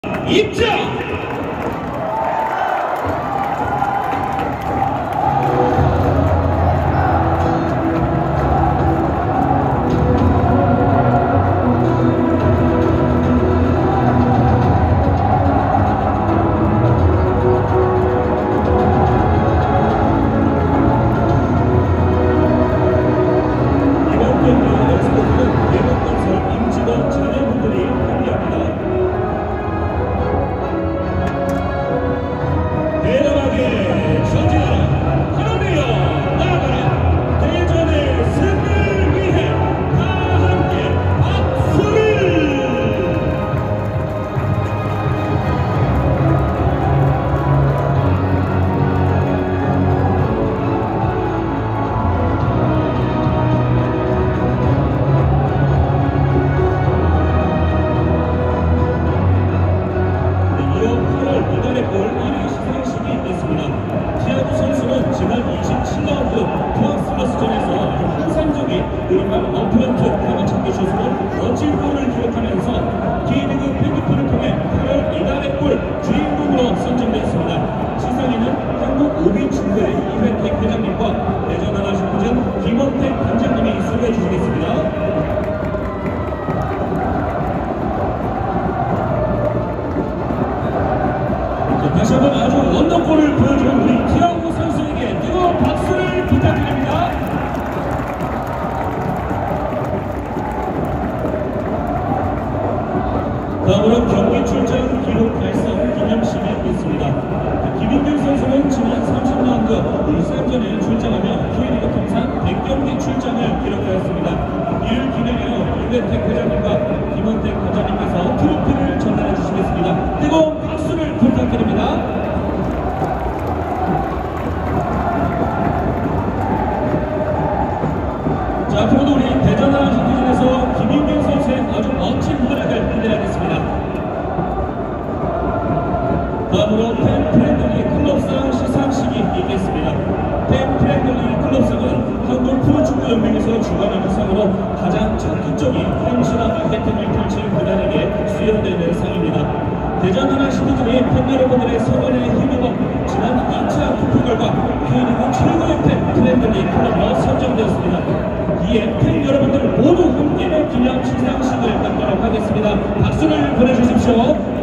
입장! 우리말 어프런트 강한 참교슛으로 멋진 골을 기록하면서 K리그 팬투표를 통해 8월 이달의 골 주인공으로 선정되었습니다. 시상에는 한국 오비 축구회 이회택 회장님과 대전 하나 슈퍼즌 김원택 단장님이 수고해 주시겠습니다. 다시 한번 아주 원더골을 보여준 우리 티아고 선수에게 뜨거운 박수를 부탁드립니다. 다음으로 경기 출장 기록 달성 기념식이 있습니다. 김인균 선수는 지난 30라운드 울산전에 출장하며 K리그 통산 100경기 출장을 기록하였습니다. 이를 기념하여 이회택 회장님과 김원택 단장님께서 트로피를 전달해 주시겠습니다. 뜨거운 박수를 부탁드립니다. 자, 앞으로도 우리 대전 하나 슈퍼즌에서 김인균 선수의 아주 멋진 활약을 기대하겠습니다. 다음으로 팬프렌들리 클럽상 시상식이 있겠습니다. 팬프렌들리 클럽상은 한국 프로축구연맹에서 주관하는 상으로 가장 적극적인 팬신앙 혜택을 펼칠 구단에게 수여되는 상입니다. 대전 하나 슈퍼즌이 팬 여러분들의 성원에 힘입어 지난 2차 투표 결과 K리그 최고의 팬프렌들리 클럽으로 선정되었습니다. 이에 팬 여러분들 모두 함께 기념 시상식을 갖도록 하겠습니다. 박수를 보내주십시오.